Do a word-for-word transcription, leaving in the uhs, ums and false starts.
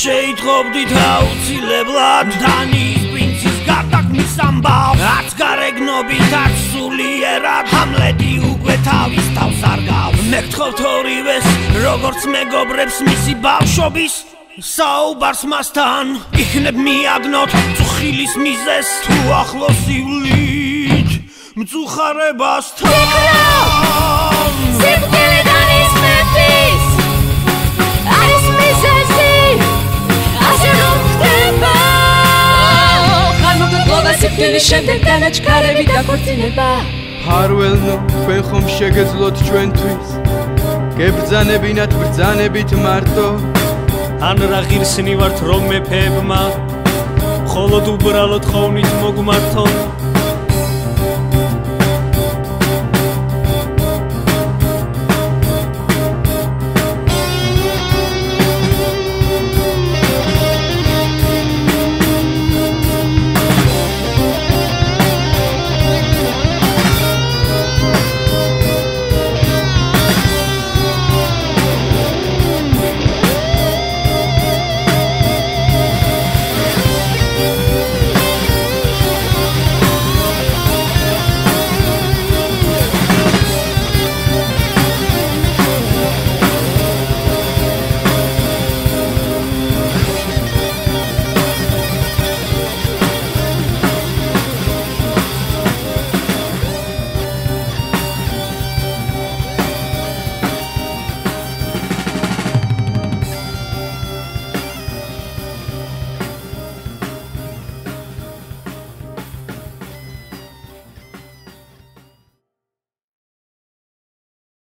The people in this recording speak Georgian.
შეიტყობდით აუცილებლად დანიის პრინცის გარდაქმნის ამბავს არც გარეგნობით არც სულიერად ჰამლეტი უკვე თავის თავს არ გავს მე გთხოვთ ორივეს როგორც მეგობრებს მისი ბავშვობის საუბარს მასთან იქნებ მიაგნოთ წუხილის მიზეს თუ ახლოს ივლით მწუხარებასთან სიკვდილი დანის მეფის არის მიზეზი ასე რომ ხდება ხარ მოგეყოლა სიკვდილის შემდეგ დანაჩქარები დაქორწინება ფარველნო თქვენ ხომ შეგეძლოთ ჩვენთვის გებრძანებინათ ბრძანებით მარტო ან რა ღირსნი ვართ რომ მეფეებმა მხოლოდ უბრალოდ ხოვნით მოგმართონ